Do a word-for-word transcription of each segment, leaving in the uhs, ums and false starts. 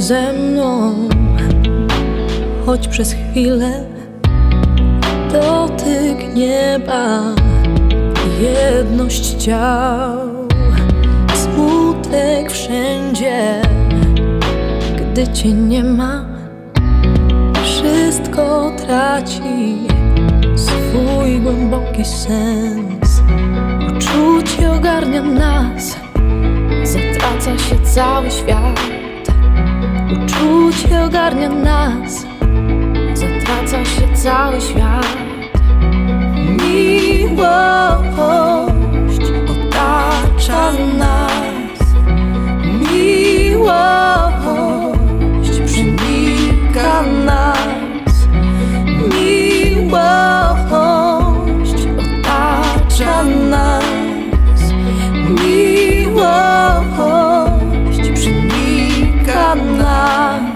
ze mną, choć przez chwilę. Dotyk nieba, jedność ciał, smutek wszędzie. Gdy cię nie ma, wszystko traci swój głęboki sens. Uczucie ogarnia nas, zatraca się cały świat. Uczucie ogarnia nas, zatraca się cały świat. Miłość otacza nas, miłość przenika nas, miłość otacza nas, miłość przenika nas.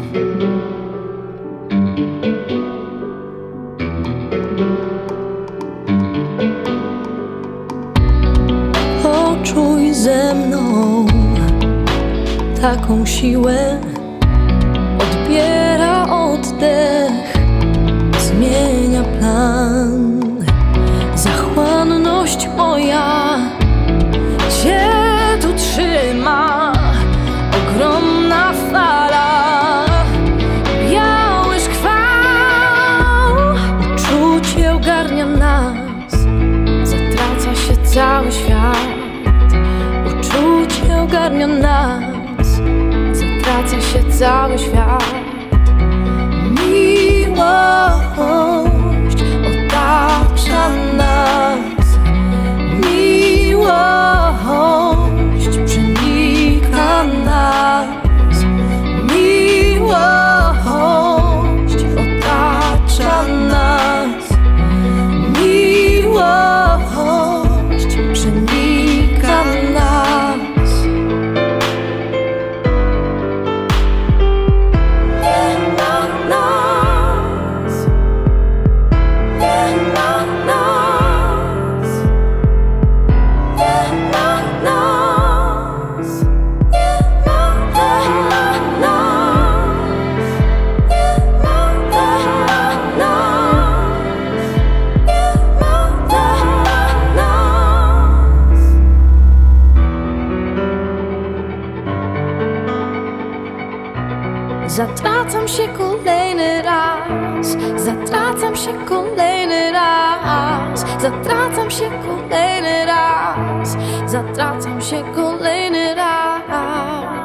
Poczuj ze mną taką siłę, odbiera oddech, zmienia plan. Zachłanność moja cię tu trzyma, ogromna fala, biały szkwał. Uczucie ogarnia nas, zatraca się cały świat. Uczucie ogarnia nas, zatraca się cały świat. Miłość otacza nas, miłość przenika nas, miłość otacza nas, miłość przenika nas. Nie ma nas, nie ma nas, nie ma nas, nie ma nas, nie ma nas. Zatracam się kolejny raz, zatracam się kolejny raz, zatracam się kolejny raz, zatracam się kolejny raz.